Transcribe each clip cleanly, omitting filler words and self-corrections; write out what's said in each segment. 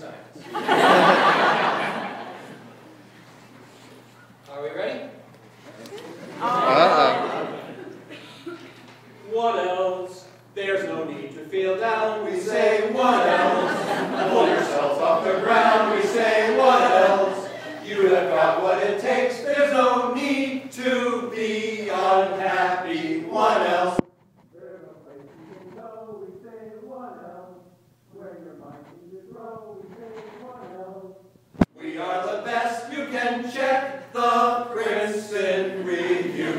science. Are we ready? What else? There's no need to feel down. We say, what else? Pull yourselves off the ground. We say, what else? You have got what it takes. There's no need to be unhappy. What else? There's no place you can go. We say, what else? Where your mind needs to grow. We say, what else? We are the best. You can check the Princeton Review.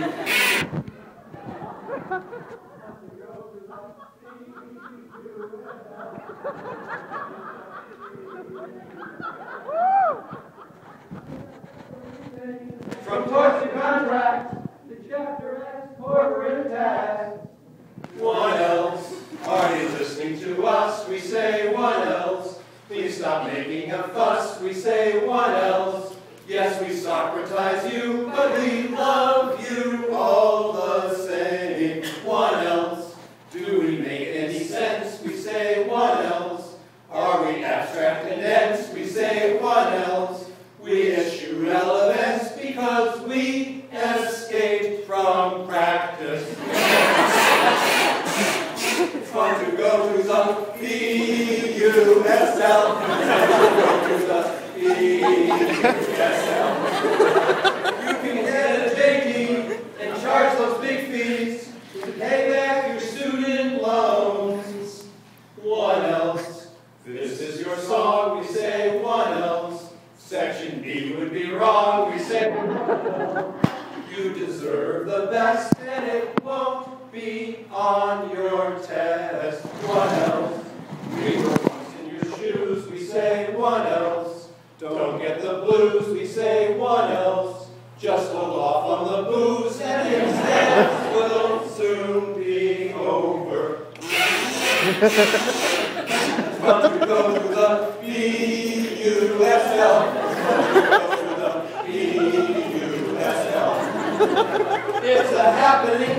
From toys to contracts, to chapter X, corporate tax. What else? Are you listening to us? We say, what else? Please stop making a fuss. We say, what else? Yes, we Socratize you, but we love you all the same. What else? Do we make any sense? We say, what else? Are we abstract and dense? We say, what else? We issue relevance because we escaped from practice. It's fun to go to the BUSL. Go to the BUSL. You can get a JD and charge those big fees to pay back your student loans. What else? This is your song. We say, what else? Section B would be wrong. We say, you deserve the best, and it won't be on your test. What else? We were once in your shoes. We say, what else? Don't get the blues. We say, what else? Just hold off on the booze, and exams will soon be over. It's fun to go to the BUSL. Go to the BUSL. It's a happening